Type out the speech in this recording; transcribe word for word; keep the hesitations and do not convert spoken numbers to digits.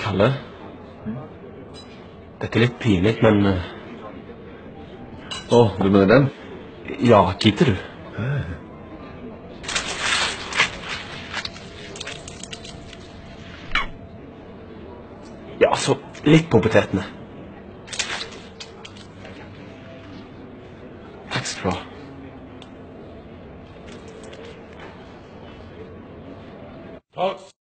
Kalle, dette er litt pinlig, men Å, du mener den? ja, gidder du? Ja, altså, litt på potetene. Takk skal du ha. Takk.